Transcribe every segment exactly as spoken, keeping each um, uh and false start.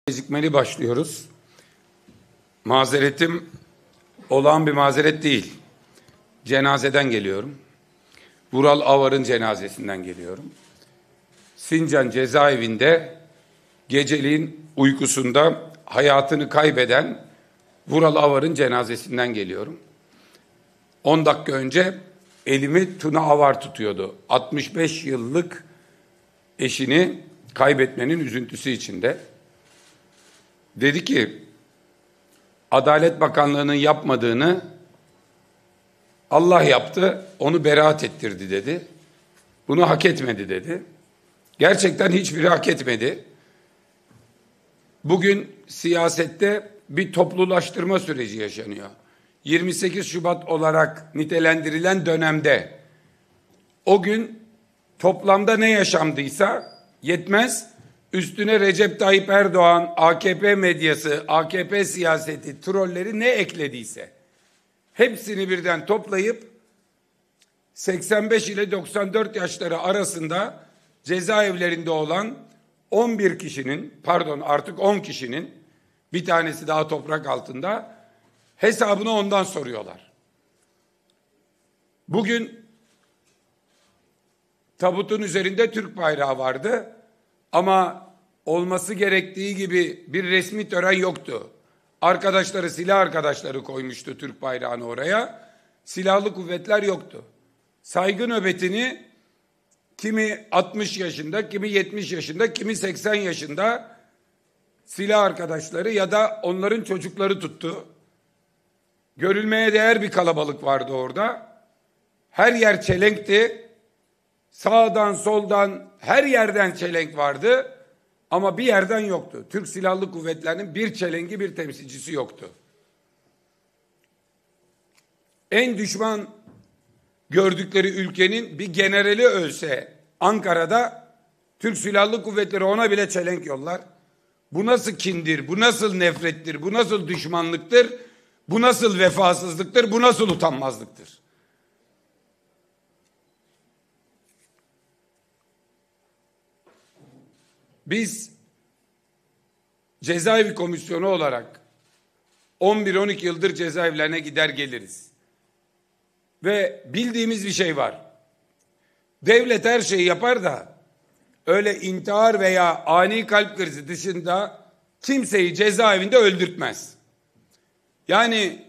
Gecikmeli başlıyoruz. Mazeretim olağan bir mazeret değil. Cenazeden geliyorum. Vural Avar'ın cenazesinden geliyorum. Sincan cezaevinde geceliğin uykusunda hayatını kaybeden Vural Avar'ın cenazesinden geliyorum. on dakika önce elimi Tuna Avar tutuyordu. altmış beş yıllık eşini kaybetmenin üzüntüsü içinde. Dedi ki, Adalet Bakanlığı'nın yapmadığını Allah yaptı, onu beraat ettirdi dedi. Bunu hak etmedi dedi. Gerçekten hiçbiri hak etmedi. Bugün siyasette bir toplulaştırma süreci yaşanıyor. yirmi sekiz Şubat olarak nitelendirilen dönemde o gün toplamda ne yaşandıysa yetmez. Üstüne Recep Tayyip Erdoğan, A K P medyası, A K P siyaseti, trolleri ne eklediyse hepsini birden toplayıp seksen beş ile doksan dört yaşları arasında cezaevlerinde olan on bir kişinin, pardon artık on kişinin, bir tanesi daha toprak altında, hesabını ondan soruyorlar. Bugün tabutun üzerinde Türk bayrağı vardı. Ama olması gerektiği gibi bir resmi tören yoktu. Arkadaşları, silah arkadaşları koymuştu Türk bayrağını oraya. Silahlı kuvvetler yoktu. Saygı nöbetini kimi altmış yaşında, kimi yetmiş yaşında, kimi seksen yaşında silah arkadaşları ya da onların çocukları tuttu. Görülmeye değer bir kalabalık vardı orada. Her yer çelenkti. Sağdan soldan her yerden çelenk vardı ama bir yerden yoktu. Türk Silahlı Kuvvetleri'nin bir çelengi, bir temsilcisi yoktu. En düşman gördükleri ülkenin bir generali ölse Ankara'da Türk Silahlı Kuvvetleri ona bile çelenk yollar. Bu nasıl kindir, bu nasıl nefrettir, bu nasıl düşmanlıktır, bu nasıl vefasızlıktır, bu nasıl utanmazlıktır? Biz cezaevi komisyonu olarak on bir on iki yıldır cezaevlerine gider geliriz. Ve bildiğimiz bir şey var. Devlet her şeyi yapar da öyle intihar veya ani kalp krizi dışında kimseyi cezaevinde öldürtmez. Yani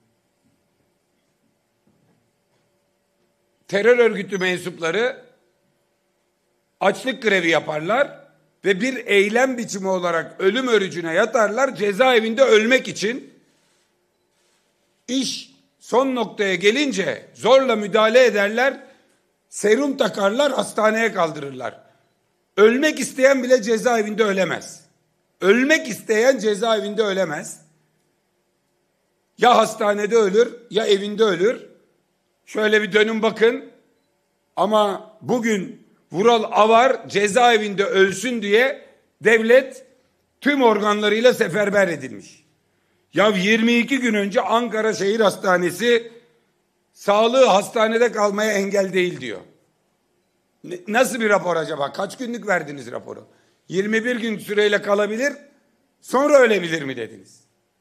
terör örgütü mensupları açlık grevi yaparlar ve bir eylem biçimi olarak ölüm örücüne yatarlar cezaevinde ölmek için. İş son noktaya gelince zorla müdahale ederler, serum takarlar, hastaneye kaldırırlar. Ölmek isteyen bile cezaevinde ölemez. Ölmek isteyen cezaevinde ölemez. Ya hastanede ölür ya evinde ölür. Şöyle bir dönün bakın. Ama bugün Vural Avar cezaevinde ölsün diye devlet tüm organlarıyla seferber edilmiş. Ya yirmi iki gün önce Ankara Şehir Hastanesi sağlığı hastanede kalmaya engel değil diyor. Nasıl bir rapor acaba? Kaç günlük verdiniz raporu? yirmi bir gün süreyle kalabilir, sonra ölebilir mi dediniz?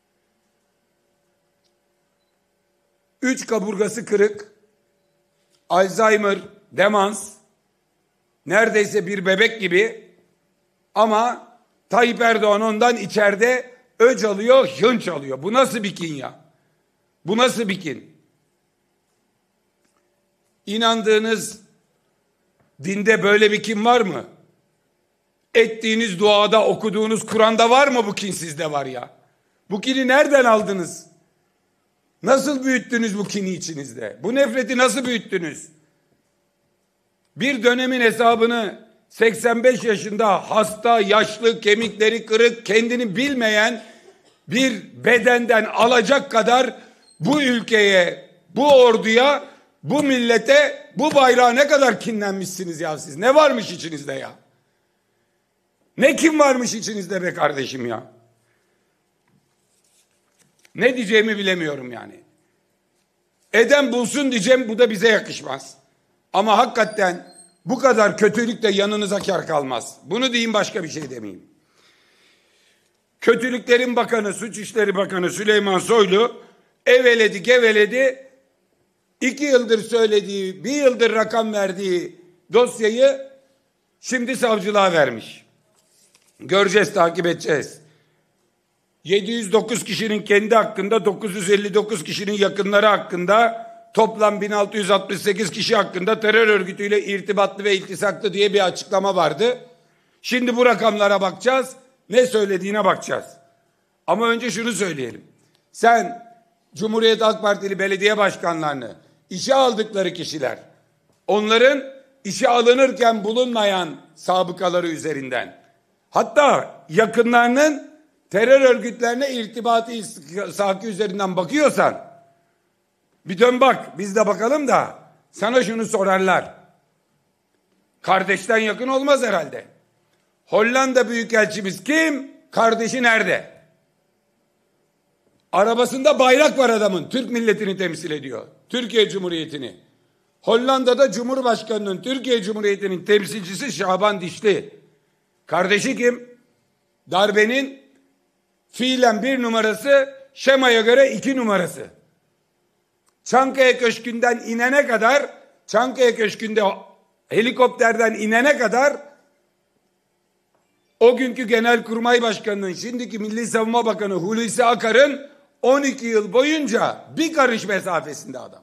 Üç kaburgası kırık, Alzheimer, demans, neredeyse bir bebek gibi ama Tayyip Erdoğan ondan içeride öc alıyor, hınç alıyor. Bu nasıl bir kin ya? Bu nasıl bir kin? İnandığınız dinde böyle bir kin var mı? Ettiğiniz duada, okuduğunuz Kur'an'da var mı bu kin sizde var ya? Bu kini nereden aldınız? Nasıl büyüttünüz bu kini içinizde? Bu nefreti nasıl büyüttünüz? Bir dönemin hesabını seksen beş yaşında hasta, yaşlı, kemikleri kırık, kendini bilmeyen bir bedenden alacak kadar bu ülkeye, bu orduya, bu millete, bu bayrağa ne kadar kinlenmişsiniz ya siz? Ne varmış içinizde ya? Ne kim varmış içinizde be kardeşim ya? Ne diyeceğimi bilemiyorum yani. Eden bulsun diyeceğim, bu da bize yakışmaz. Ama hakikaten bu kadar kötülük de yanınıza kar kalmaz. Bunu diyeyim, başka bir şey demeyeyim. Kötülüklerin Bakanı, Suç İşleri Bakanı Süleyman Soylu eveledi geveledi, iki yıldır söylediği, bir yıldır rakam verdiği dosyayı şimdi savcılığa vermiş. Göreceğiz, takip edeceğiz. yedi yüz dokuz kişinin kendi hakkında, dokuz yüz elli dokuz kişinin yakınları hakkında, toplam bin altı yüz altmış sekiz kişi hakkında terör örgütüyle irtibatlı ve iltisaklı diye bir açıklama vardı. Şimdi bu rakamlara bakacağız, ne söylediğine bakacağız. Ama önce şunu söyleyelim. Sen Cumhuriyet Halk Partili belediye başkanlarını işe aldıkları kişiler, onların işe alınırken bulunmayan sabıkaları üzerinden, hatta yakınlarının terör örgütlerine irtibatı iltisakı üzerinden bakıyorsan, bir dön bak, biz de bakalım da sana şunu sorarlar. Kardeşten yakın olmaz herhalde. Hollanda Büyükelçimiz kim? Kardeşi nerede? Arabasında bayrak var adamın. Türk milletini temsil ediyor. Türkiye Cumhuriyeti'ni. Hollanda'da Cumhurbaşkanı'nın, Türkiye Cumhuriyeti'nin temsilcisi Şaban Dişli. Kardeşi kim? Darbenin fiilen bir numarası, şemaya göre iki numarası. Çankaya Köşkü'nden inene kadar, Çankaya Köşkü'nde helikopterden inene kadar o günkü Genelkurmay Başkanı'nın, şimdiki Milli Savunma Bakanı Hulusi Akar'ın on iki yıl boyunca bir karış mesafesinde adam.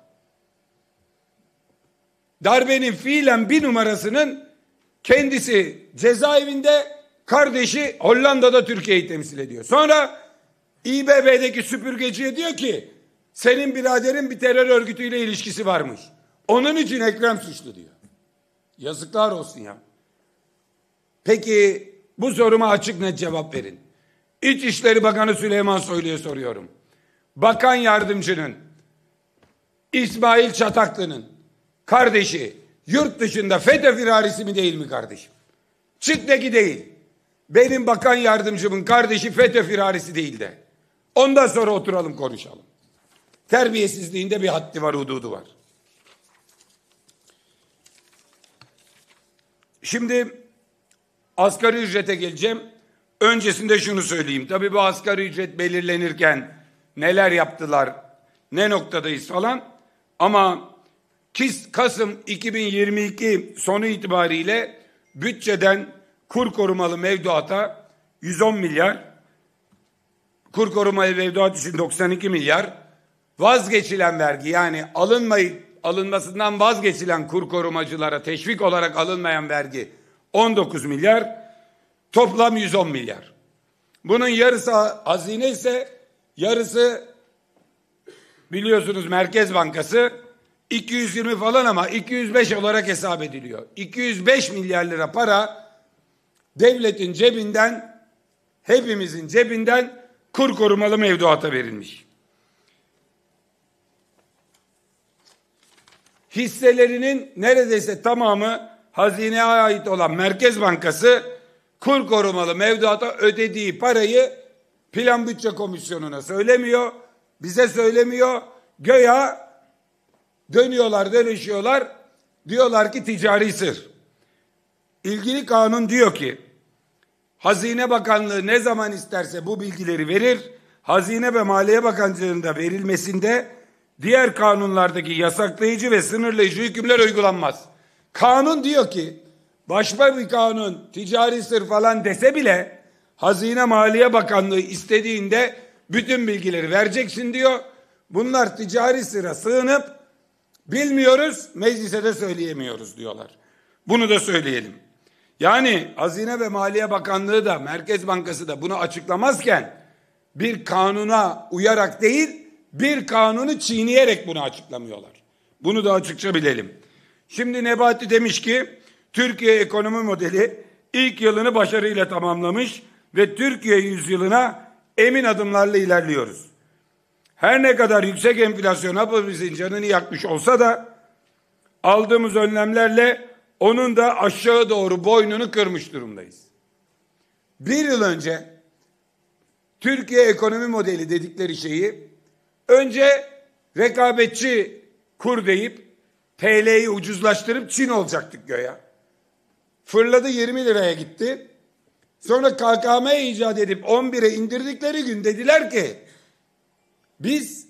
Darbenin fiilen bir numarasının kendisi cezaevinde, kardeşi Hollanda'da Türkiye'yi temsil ediyor. Sonra İ B B'deki süpürgeciye diyor ki senin biraderin bir terör örgütüyle ilişkisi varmış. Onun için Ekrem suçlu diyor. Yazıklar olsun ya. Peki bu soruma açık net cevap verin. İçişleri Bakanı Süleyman Soylu'ya soruyorum. Bakan yardımcının İsmail Çataklı'nın kardeşi yurt dışında FETÖ firarisi mi değil mi kardeşim? Çık de ki değil. Benim bakan yardımcımın kardeşi FETÖ firarisi değil de. Ondan sonra oturalım konuşalım. Terbiyesizliğinde bir haddi var, hududu var. Şimdi asgari ücrete geleceğim. Öncesinde şunu söyleyeyim. Tabii bu asgari ücret belirlenirken neler yaptılar, ne noktadayız falan. Ama Kasım iki bin yirmi iki sonu itibariyle bütçeden kur korumalı mevduata yüz on milyar, kur korumalı mevduat için doksan iki milyar, vazgeçilen vergi, yani alınmayı, alınmasından vazgeçilen kur korumacılara teşvik olarak alınmayan vergi on dokuz milyar, toplam yüz on milyar. Bunun yarısı hazine ise yarısı biliyorsunuz Merkez Bankası, iki yüz yirmi falan ama iki yüz beş olarak hesap ediliyor. iki yüz beş milyar lira para devletin cebinden, hepimizin cebinden kur korumalı mevduata verilmiş. Hisselerinin neredeyse tamamı hazineye ait olan Merkez Bankası kur korumalı mevduata ödediği parayı Plan Bütçe Komisyonu'na söylemiyor, bize söylemiyor. Göya dönüyorlar, dönüşüyorlar, diyorlar ki ticari sır. İlgili kanun diyor ki Hazine Bakanlığı ne zaman isterse bu bilgileri verir. Hazine ve Maliye Bakanlığı'nda verilmesinde diğer kanunlardaki yasaklayıcı ve sınırlayıcı hükümler uygulanmaz. Kanun diyor ki başka bir kanun ticari sır falan dese bile Hazine Maliye Bakanlığı istediğinde bütün bilgileri vereceksin diyor. Bunlar ticari sıra sığınıp bilmiyoruz, meclise de söyleyemiyoruz diyorlar. Bunu da söyleyelim. Yani Hazine ve Maliye Bakanlığı da Merkez Bankası da bunu açıklamazken bir kanuna uyarak değil, bir kanunu çiğneyerek bunu açıklamıyorlar. Bunu da açıkça bilelim. Şimdi Nebati demiş ki Türkiye ekonomi modeli ilk yılını başarıyla tamamlamış ve Türkiye yüzyılına emin adımlarla ilerliyoruz. Her ne kadar yüksek enflasyon hepimizin canını yakmış olsa da aldığımız önlemlerle onun da aşağı doğru boynunu kırmış durumdayız. Bir yıl önce Türkiye ekonomi modeli dedikleri şeyi önce rekabetçi kur deyip T L'yi ucuzlaştırıp Çin olacaktık göya. Fırladı yirmi liraya gitti. Sonra K K M icat edip on bire indirdikleri gün dediler ki biz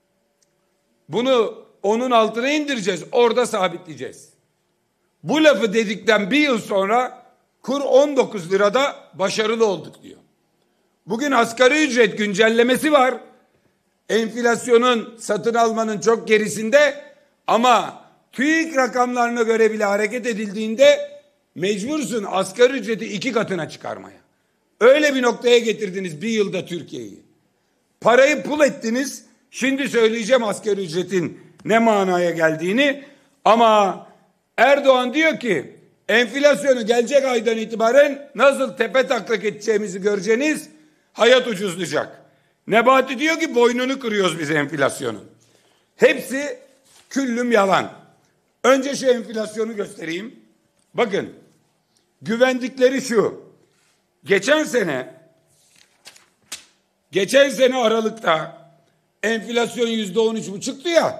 bunu onun altına indireceğiz, orada sabitleyeceğiz. Bu lafı dedikten bir yıl sonra kur on dokuz lirada başarılı olduk diyor. Bugün asgari ücret güncellemesi var. Enflasyonun, satın almanın çok gerisinde ama TÜİK rakamlarına göre bile hareket edildiğinde mecbursun asgari ücreti iki katına çıkarmaya. Öyle bir noktaya getirdiniz bir yılda Türkiye'yi. Parayı pul ettiniz. Şimdi söyleyeceğim asgari ücretin ne manaya geldiğini. Ama Erdoğan diyor ki enflasyonu gelecek aydan itibaren nasıl tepe taklak edeceğimizi göreceğiniz, hayat ucuzlayacak. Nebati diyor ki boynunu kırıyoruz biz enflasyonun. Hepsi küllüm yalan. Önce şu enflasyonu göstereyim. Bakın, güvendikleri şu. Geçen sene geçen sene Aralık'ta enflasyon yüzde on üç buçuktu ya.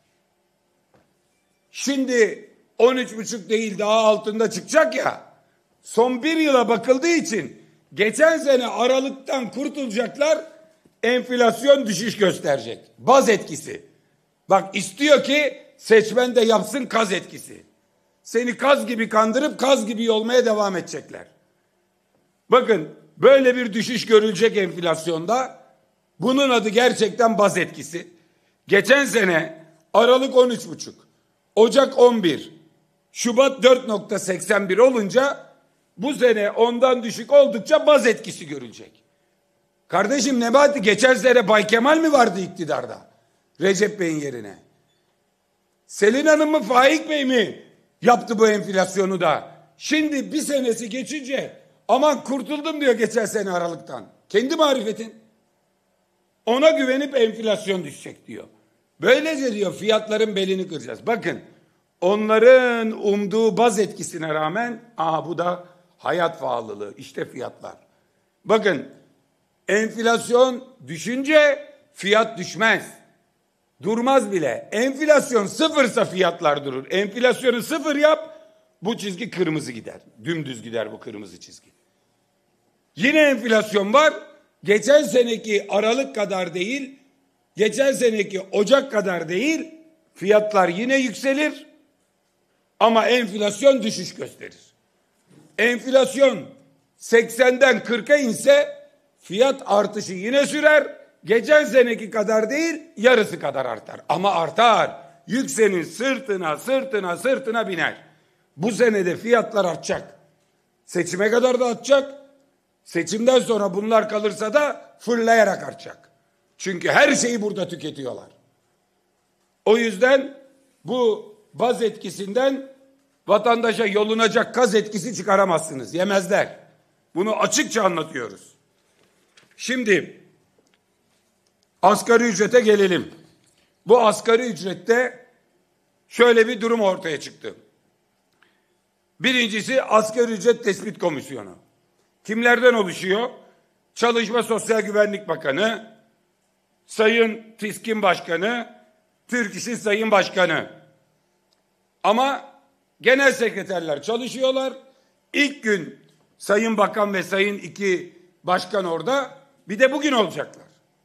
Şimdi on üç buçuk değil, daha altında çıkacak ya. Son bir yıla bakıldığı için geçen sene Aralık'tan kurtulacaklar, enflasyon düşüş gösterecek. Baz etkisi. Bak, istiyor ki seçmen de yapsın kaz etkisi. Seni kaz gibi kandırıp kaz gibi olmaya devam edecekler. Bakın, böyle bir düşüş görülecek enflasyonda. Bunun adı gerçekten baz etkisi. Geçen sene Aralık on üç buçuk, Ocak on bir, Şubat dört nokta seksen bir olunca bu sene ondan düşük oldukça baz etkisi görülecek. Kardeşim Nebati, geçen sene Bay Kemal mi vardı iktidarda? Recep Bey'in yerine. Selin Hanım mı, Faik Bey mi yaptı bu enflasyonu da? Şimdi bir senesi geçince aman kurtuldum diyor geçen sene Aralık'tan. Kendi marifetin. Ona güvenip enflasyon düşecek diyor. Böylece diyor fiyatların belini kıracağız. Bakın, onların umduğu baz etkisine rağmen aha bu da hayat pahalılığı, işte fiyatlar. Bakın, enflasyon düşünce fiyat düşmez. Durmaz bile. Enflasyon sıfırsa fiyatlar durur. Enflasyonu sıfır yap, bu çizgi kırmızı gider. Dümdüz gider bu kırmızı çizgi. Yine enflasyon var. Geçen seneki Aralık kadar değil, geçen seneki Ocak kadar değil, fiyatlar yine yükselir ama enflasyon düşüş gösterir. Enflasyon seksenden kırka inse fiyat artışı yine sürer. Geçen seneki kadar değil, yarısı kadar artar. Ama artar. Yük senin sırtına, sırtına, sırtına biner. Bu senede fiyatlar artacak. Seçime kadar da artacak. Seçimden sonra bunlar kalırsa da fırlayarak artacak. Çünkü her şeyi burada tüketiyorlar. O yüzden bu baz etkisinden vatandaşa yolunacak kaz etkisi çıkaramazsınız. Yemezler. Bunu açıkça anlatıyoruz. Şimdi asgari ücrete gelelim. Bu asgari ücrette şöyle bir durum ortaya çıktı. Birincisi Asgari Ücret Tespit Komisyonu. Kimlerden oluşuyor? Çalışma Sosyal Güvenlik Bakanı, Sayın TİSKİN Başkanı, Türk İş'in Sayın Başkanı. Ama genel sekreterler çalışıyorlar. İlk gün Sayın Bakan ve Sayın iki Başkan orada. Bir de bugün olacaklar.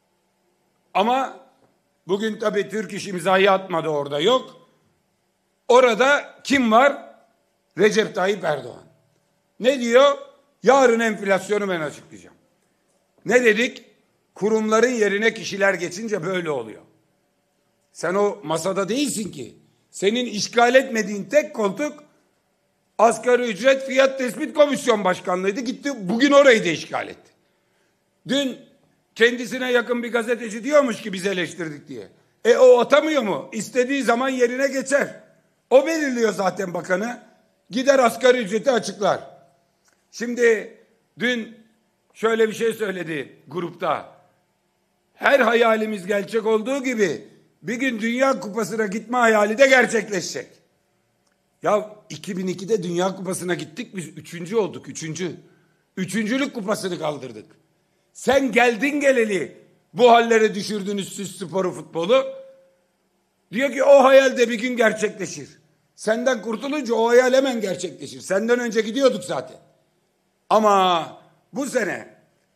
Ama bugün tabii Türk İş imzayı atmadı, orada yok. Orada kim var? Recep Tayyip Erdoğan. Ne diyor? Yarın enflasyonu ben açıklayacağım. Ne dedik? Kurumların yerine kişiler geçince böyle oluyor. Sen o masada değilsin ki. Senin işgal etmediğin tek koltuk Asgari Ücret Fiyat Tespit Komisyon Başkanlığıydı. Gitti bugün orayı da işgal etti. Dün kendisine yakın bir gazeteci diyormuş ki biz eleştirdik diye. E o atamıyor mu? İstediği zaman yerine geçer. O belirliyor zaten bakanı. Gider asgari ücreti açıklar. Şimdi dün şöyle bir şey söyledi grupta. Her hayalimiz gerçek olduğu gibi bir gün Dünya Kupası'na gitme hayali de gerçekleşecek. Ya iki bin ikide Dünya Kupası'na gittik, biz üçüncü olduk, üçüncü. Üçüncülük kupasını kaldırdık. Sen geldin geleli bu hallere düşürdünüz siz sporu, futbolu. Diyor ki o hayal de bir gün gerçekleşir. Senden kurtulunca o hayal hemen gerçekleşir. Senden önce gidiyorduk zaten. Ama bu sene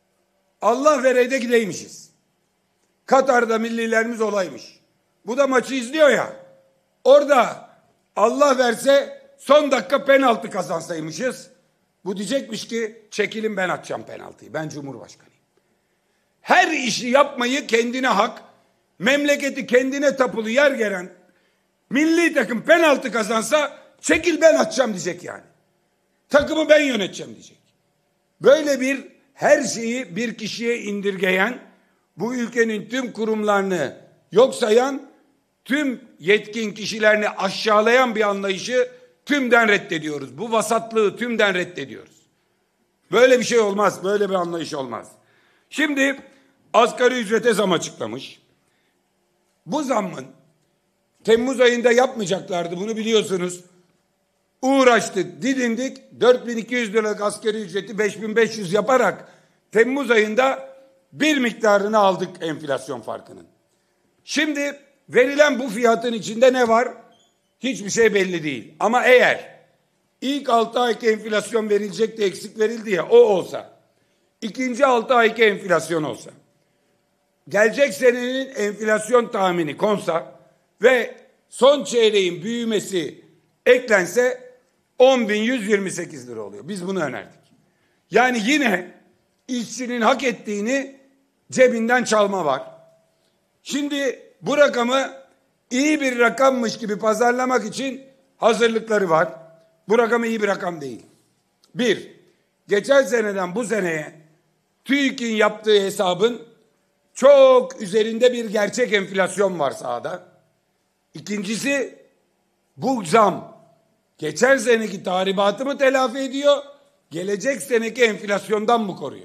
Allah vereyde gideymişiz. Katar'da millilerimiz olaymış. Bu da maçı izliyor ya. Orada Allah verse son dakika penaltı kazansaymışız. Bu diyecekmiş ki çekilin ben atacağım penaltıyı. Ben Cumhurbaşkanıyım. Her işi yapmayı kendine hak, memleketi kendine tapulu yer gelen milli takım penaltı kazansa çekil ben atacağım diyecek yani. Takımı ben yöneteceğim diyecek. Böyle bir her şeyi bir kişiye indirgeyen, bu ülkenin tüm kurumlarını yok sayan, tüm yetkin kişilerini aşağılayan bir anlayışı tümden reddediyoruz. Bu vasatlığı tümden reddediyoruz. Böyle bir şey olmaz, böyle bir anlayış olmaz. Şimdi asgari ücrete zam açıklamış. Bu zammın Temmuz ayında yapmayacaklardı, bunu biliyorsunuz. Uğraştık, didindik, dört bin iki yüz liralık asgari ücreti beş bin beş yüz yaparak Temmuz ayında bir miktarını aldık enflasyon farkının. Şimdi verilen bu fiyatın içinde ne var? Hiçbir şey belli değil. Ama eğer ilk altı ayki enflasyon verilecek de eksik verildi ya, o olsa, ikinci altı ayki enflasyon olsa, gelecek senenin enflasyon tahmini konsa ve son çeyreğin büyümesi eklense on bin yüz yirmi sekiz lira oluyor. Biz bunu önerdik. Yani yine işçinin hak ettiğini cebinden çalma var. Şimdi bu rakamı iyi bir rakammış gibi pazarlamak için hazırlıkları var. Bu rakam iyi bir rakam değil. Bir, geçen seneden bu seneye TÜİK'in yaptığı hesabın çok üzerinde bir gerçek enflasyon var sahada. İkincisi, bu zam geçen seneki tahribatı mı telafi ediyor, gelecek seneki enflasyondan mı koruyor?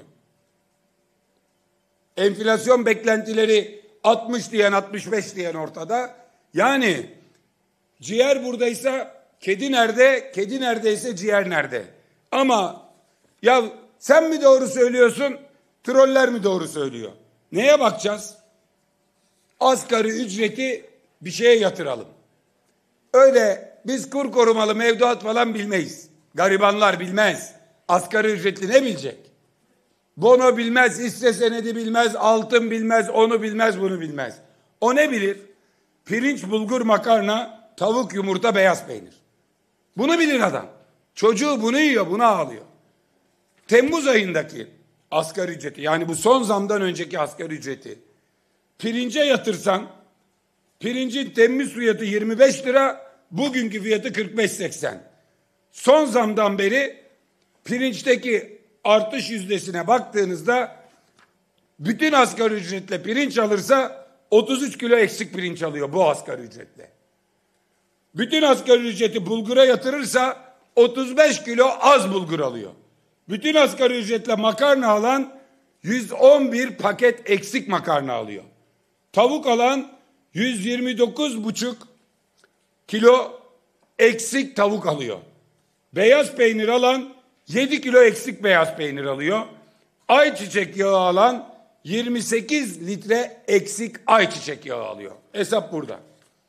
Enflasyon beklentileri altmış diyen altmış beş diyen ortada. Yani ciğer buradaysa kedi nerede, kedi neredeyse ciğer nerede? Ama ya sen mi doğru söylüyorsun, troller mi doğru söylüyor? Neye bakacağız? Asgari ücreti bir şeye yatıralım. Öyle biz kur korumalı mevduat falan bilmeyiz. Garibanlar bilmez. Asgari ücretli ne bilecek? Bono bilmez, hisse senedi bilmez, altın bilmez, onu bilmez, bunu bilmez. O ne bilir? Pirinç, bulgur, makarna, tavuk, yumurta, beyaz peynir. Bunu bilir adam. Çocuğu bunu yiyor, bunu ağlıyor. Temmuz ayındaki asgari ücreti, yani bu son zamdan önceki asgari ücreti pirince yatırsan, pirincin Temmuz fiyatı yirmi beş lira, bugünkü fiyatı kırk beş seksen. Son zamdan beri pirinçteki artış yüzdesine baktığınızda bütün asgari ücretle pirinç alırsa otuz üç kilo eksik pirinç alıyor bu asgari ücretle. Bütün asgari ücreti bulgura yatırırsa otuz beş kilo az bulgur alıyor. Bütün asgari ücretle makarna alan yüz on bir paket eksik makarna alıyor. Tavuk alan yüz yirmi dokuz buçuk kilo eksik tavuk alıyor. Beyaz peynir alan yedi kilo eksik beyaz peynir alıyor. Ayçiçek yağı alan yirmi sekiz litre eksik ayçiçek yağı alıyor. Hesap burada.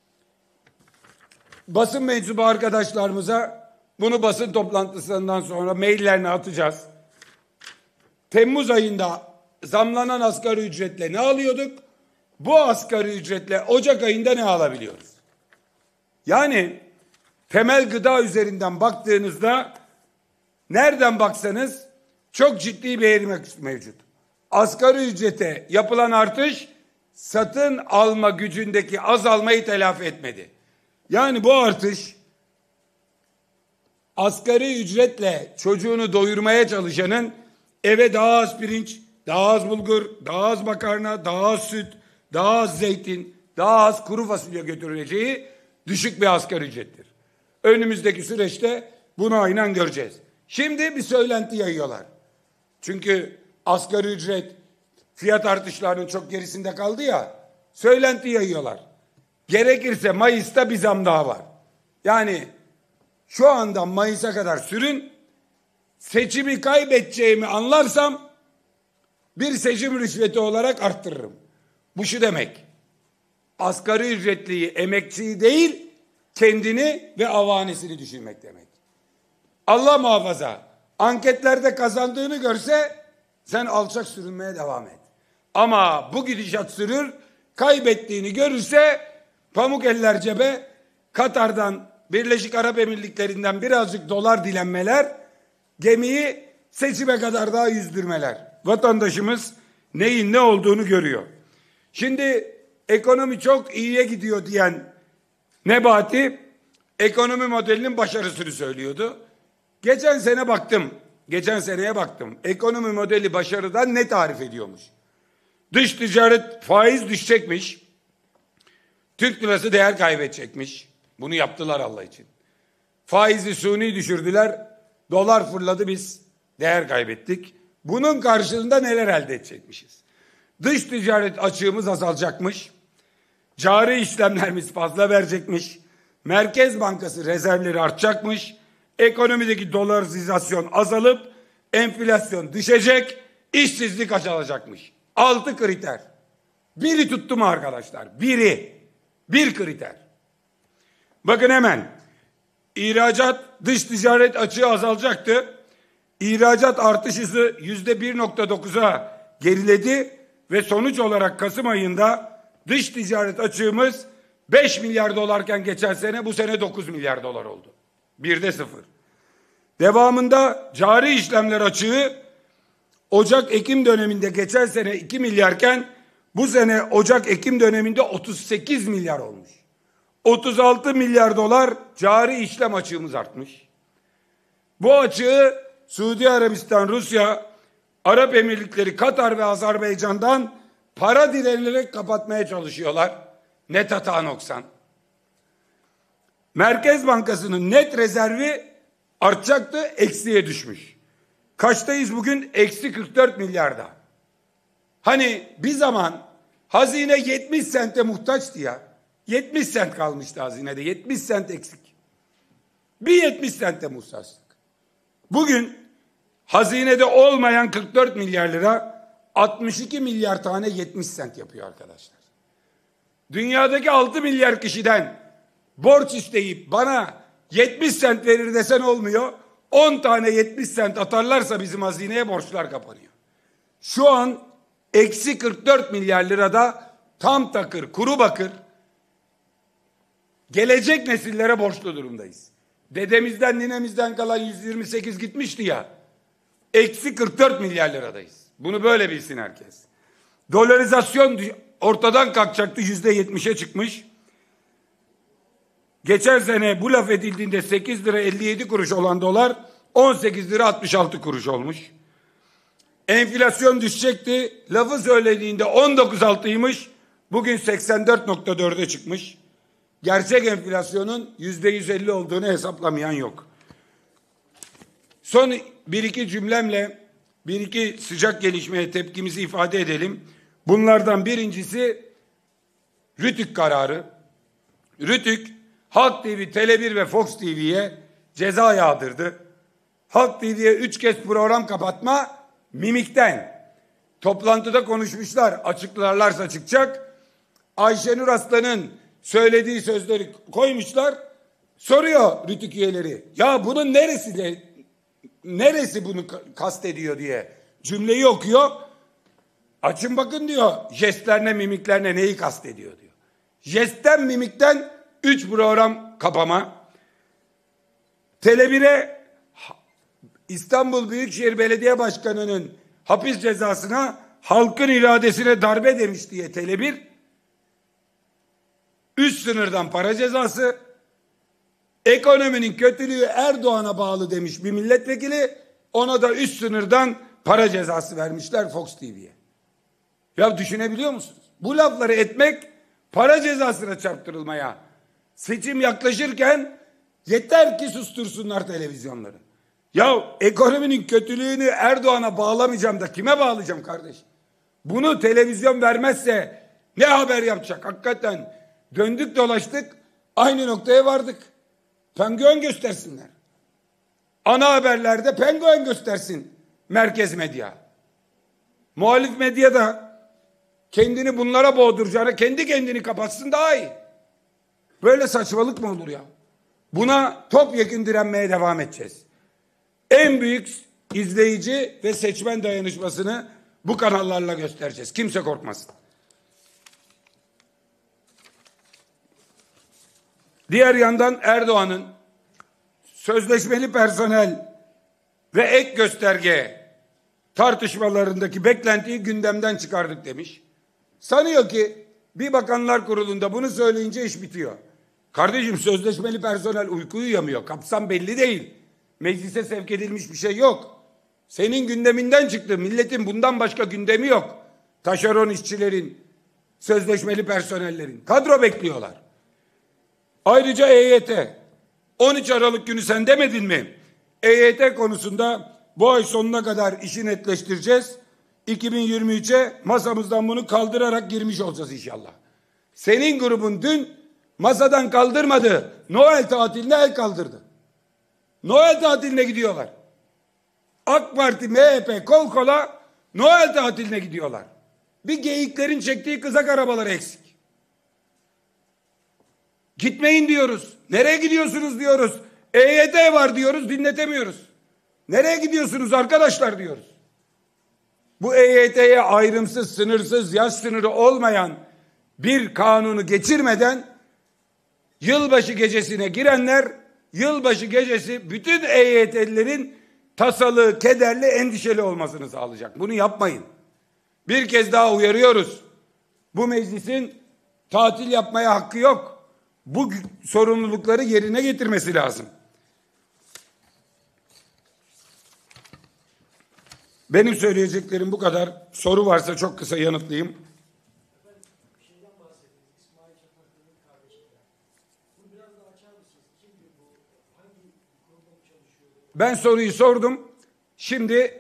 Basın mensubu arkadaşlarımıza bunu basın toplantısından sonra maillerini atacağız. Temmuz ayında zamlanan asgari ücretle ne alıyorduk? Bu asgari ücretle Ocak ayında ne alabiliyoruz? Yani temel gıda üzerinden baktığınızda nereden baksanız çok ciddi bir eğrime mevcut. Asgari ücrete yapılan artış satın alma gücündeki azalmayı telafi etmedi. Yani bu artış asgari ücretle çocuğunu doyurmaya çalışanın eve daha az pirinç, daha az bulgur, daha az makarna, daha az süt, daha az zeytin, daha az kuru fasulye götürüleceği düşük bir asgari ücrettir. Önümüzdeki süreçte bunu aynen göreceğiz. Şimdi bir söylenti yayıyorlar. Çünkü asgari ücret fiyat artışlarının çok gerisinde kaldı ya, söylenti yayıyorlar. Gerekirse Mayıs'ta bir zam daha var. Yani şu andan Mayıs'a kadar sürün, seçimi kaybedeceğimi anlarsam bir seçim rüşveti olarak arttırırım. Bu şu demek: asgari ücretliyi, emekçiyi değil, kendini ve avanesini düşünmek demek. Allah muhafaza, anketlerde kazandığını görse Sen alçak sürünmeye devam et. Ama bu gidişat sürür, kaybettiğini görürse pamuk eller cebe, Katar'dan, Birleşik Arap Emirlikleri'nden birazcık dolar dilenmeler, gemiyi seçime kadar daha yüzdürmeler. Vatandaşımız neyin ne olduğunu görüyor. Şimdi ekonomi çok iyiye gidiyor diyen Nebati ekonomi modelinin başarısını söylüyordu. Geçen sene baktım, geçen seneye baktım. Ekonomi modeli başarıdan ne tarif ediyormuş? Dış ticaret faiz düşecekmiş. Türk lirası değer kaybedecekmiş. Bunu yaptılar Allah için. Faizi suni düşürdüler. Dolar fırladı, biz değer kaybettik. Bunun karşılığında neler elde edecekmişiz? Dış ticaret açığımız azalacakmış. Cari işlemlerimiz fazla verecekmiş. Merkez Bankası rezervleri artacakmış. Ekonomideki dolarizasyon azalıp enflasyon düşecek. İşsizlik azalacakmış. Altı kriter. Biri tuttu mu arkadaşlar? Biri. Bir kriter. Bakın hemen. İhracat, dış ticaret açığı azalacaktı. İhracat artış hızı yüzde bir nokta dokuza geriledi ve sonuç olarak Kasım ayında dış ticaret açığımız beş milyar dolarken geçen sene bu sene dokuz milyar dolar oldu. Birde sıfır. Devamında cari işlemler açığı Ocak-Ekim döneminde geçen sene iki milyarken bu sene Ocak-Ekim döneminde otuz sekiz milyar olmuş. otuz altı milyar dolar cari işlem açığımız artmış. Bu açığı Suudi Arabistan, Rusya, Arap Emirlikleri, Katar ve Azerbaycan'dan para dilenerek kapatmaya çalışıyorlar. Net hata noksan. Merkez Bankası'nın net rezervi artacaktı, eksiye düşmüş. Kaçtayız bugün? Eksi kırk dört milyarda. Hani bir zaman hazine yetmiş sente muhtaçtı ya. yetmiş sent kalmıştı hazinede. yetmiş sent eksik. Bir yetmiş sente muhtaçtık. Bugün hazinede olmayan kırk dört milyar lira altmış iki milyar tane yetmiş sent yapıyor arkadaşlar. Dünyadaki altı milyar kişiden borç isteyip bana yetmiş sent verir desen olmuyor. on tane yetmiş sent atarlarsa bizim hazineye borçlar kapanıyor. Şu an eksi kırk dört milyar lirada tam takır, kuru bakır gelecek nesillere borçlu durumdayız. Dedemizden ninemizden kalan yüz yirmi sekiz gitmişti ya. Eksi kırk dört milyar liradayız. Bunu böyle bilsin herkes. Dolarizasyon ortadan kalkacaktı, yüzde yetmişe çıkmış. Geçen sene bu laf edildiğinde sekiz lira elli yedi kuruş olan dolar on sekiz lira altmış altı kuruş olmuş. Enflasyon düşecekti. Lafı söylediğinde on dokuz altıymış. Bugün seksen dört nokta dörde çıkmış. Gerçek enflasyonun yüzde yüz elli olduğunu hesaplamayan yok. Son bir iki cümlemle bir iki sıcak gelişmeye tepkimizi ifade edelim. Bunlardan birincisi Rütük kararı. Rütük Halk T V, Tele bir ve Fox T V'ye ceza yağdırdı. Halk T V'ye üç kez program kapatma mimikten. Toplantıda konuşmuşlar, açıklarlarsa çıkacak. Ayşenur Aslan'ın söylediği sözleri koymuşlar. Soruyor Rütük üyeleri. Ya bunun neresi de, neresi bunu kastediyor diye cümleyi okuyor. Açın bakın diyor, jestlerine mimiklerine neyi kastediyor diyor. Jestten mimikten üç program kapama. Tele bir'e İstanbul Büyükşehir Belediye Başkanı'nın hapis cezasına halkın iradesine darbe demiş diye Tele bir üst sınırdan para cezası, ekonominin kötülüğü Erdoğan'a bağlı demiş bir milletvekili, ona da üst sınırdan para cezası vermişler Fox T V'ye. Ya düşünebiliyor musunuz? Bu lafları etmek para cezasına çarptırılmaya. Seçim yaklaşırken yeter ki sustursunlar televizyonları. Ya ekonominin kötülüğünü Erdoğan'a bağlamayacağım da kime bağlayacağım kardeş? Bunu televizyon vermezse ne haber yapacak? Hakikaten döndük dolaştık aynı noktaya vardık. Penguen göstersinler. Ana haberlerde penguen göstersin merkez medya. Muhalif medya da kendini bunlara boğduracağına kendi kendini kapatsın daha iyi. Böyle saçmalık mı olur ya? Buna topyekun direnmeye devam edeceğiz. En büyük izleyici ve seçmen dayanışmasını bu kanallarla göstereceğiz. Kimse korkmasın. Diğer yandan Erdoğan'ın sözleşmeli personel ve ek gösterge tartışmalarındaki beklentiyi gündemden çıkardık demiş. Sanıyor ki bir bakanlar kurulunda bunu söyleyince iş bitiyor. Kardeşim, sözleşmeli personel uyku uyuyamıyor. Kapsam belli değil. Meclise sevk edilmiş bir şey yok. Senin gündeminden çıktı. Milletin bundan başka gündemi yok. Taşeron işçilerin, sözleşmeli personellerin. Kadro bekliyorlar. Ayrıca E Y T. on üç Aralık günü sen demedin mi? E Y T konusunda bu ay sonuna kadar işi netleştireceğiz. iki bin yirmi üçe masamızdan bunu kaldırarak girmiş olacağız inşallah. Senin grubun dün masadan kaldırmadı. Noel tatiline el kaldırdı. Noel tatiline gidiyorlar. AK Parti, M H P kol kola Noel tatiline gidiyorlar. Bir geyiklerin çektiği kızak arabaları eksik. Gitmeyin diyoruz. Nereye gidiyorsunuz diyoruz. E Y T var diyoruz, dinletemiyoruz. Nereye gidiyorsunuz arkadaşlar diyoruz. Bu E Y T'ye ayrımsız, sınırsız, yaş sınırı olmayan bir kanunu geçirmeden yılbaşı gecesine girenler, yılbaşı gecesi bütün E Y T'lilerin tasalı, kederli, endişeli olmasını sağlayacak. Bunu yapmayın. Bir kez daha uyarıyoruz. Bu meclisin tatil yapmaya hakkı yok. Bu sorumlulukları yerine getirmesi lazım. Benim söyleyeceklerim bu kadar. Soru varsa çok kısa yanıtlayayım. Ben soruyu sordum. Şimdi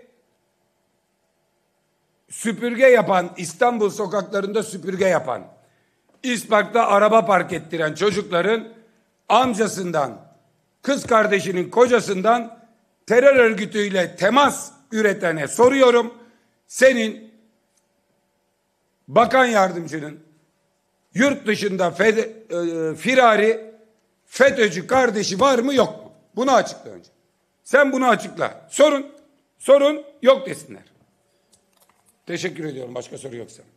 süpürge yapan, İstanbul sokaklarında süpürge yapan, İspark'ta araba park ettiren çocukların amcasından, kız kardeşinin kocasından terör örgütüyle temas üretene soruyorum. Senin bakan yardımcının yurt dışında fed, e, firari FETÖ'cü kardeşi var mı yok mu? Bunu açıkla önce. Sen bunu açıkla. Sorun, sorun yok desinler. Teşekkür ediyorum. Başka soru yoksa.